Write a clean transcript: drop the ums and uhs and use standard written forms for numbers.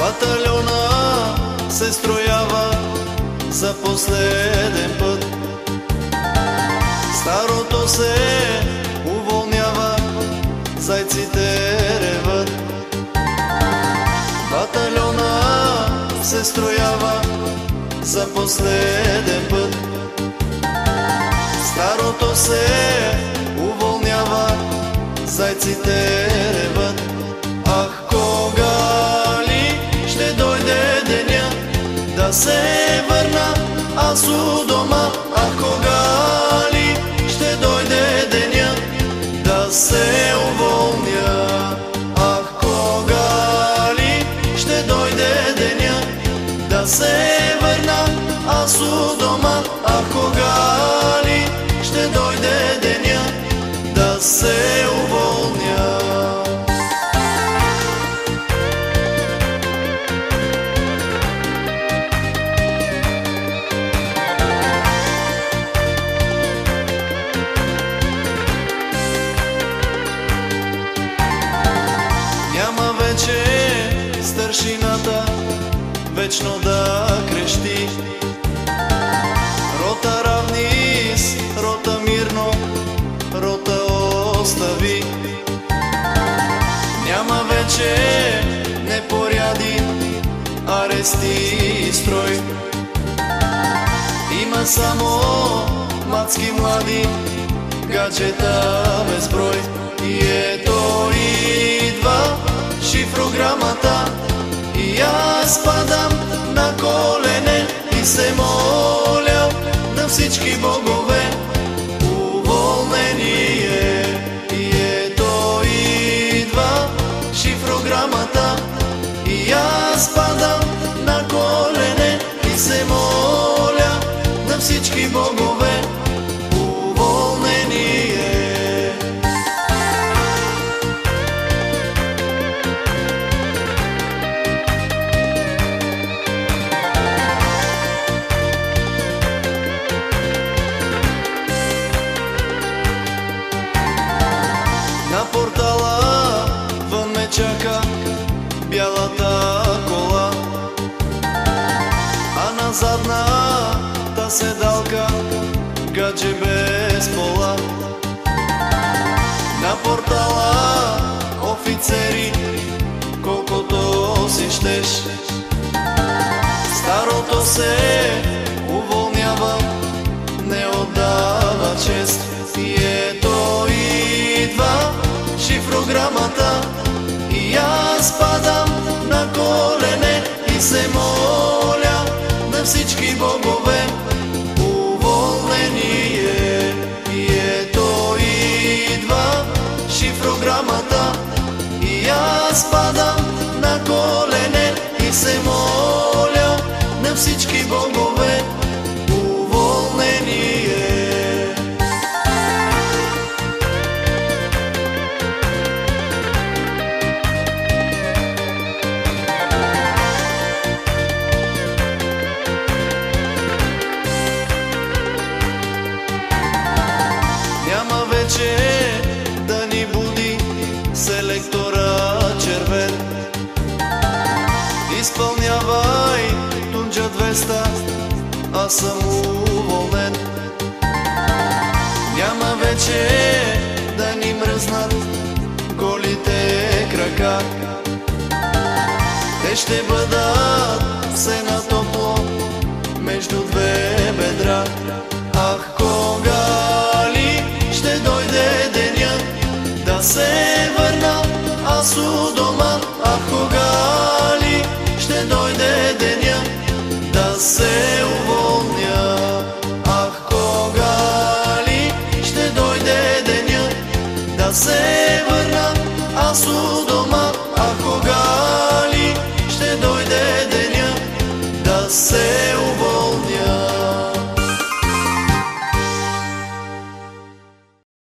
Батальона се строява за последен път. Старото се уволнява, зайците реват. Батальона се строява за последен път. Старото се уволнява, зайците реват. Ах, кога ли ще дойде деня да се върна аз у дома? Ах, кога ли ще дойде деня да се уволня? Ах, кога ли ще дойде деня да се върна аз у дома? Ах, кога ли ще дойде деня да се уволня? Няма вече старшината вечно да крещи. Рота равнис, рота мирно, рота остави. Няма вече непоряди, арести и строй. Има само мацки млади, гаджета безброй. И ето идва шифрограмата, и аз падам на колене и се моля на всички богове уволнение. И ето идва шифрограмата, и аз падам на колене и се моля на всички богове уволнение. На портала вън ме чака бялата кола, а на задната седалка гадже без пола. На портала офицери, колкото си щеш. Старото се уволнява, не отдава чест. И ето идва шифрограмата, и аз падам на колене и се моля на всички богове уволнение. И ето идва шифрограмата, и аз падам на колене и се моля на всички богове уволнение. Няма вече да ни буди селектора червен. Изпълнявай Тунджа 200, аз съм уволнен. Няма вече да ни мръзнат голите крака. Те ще бъдат все на топло между две бедра. Ах, кога ли ще дойде деня да се върна аз у дома? Ах, кога ли ще дойде деня да се уволня? Ах, кога ли ще дойде деня да се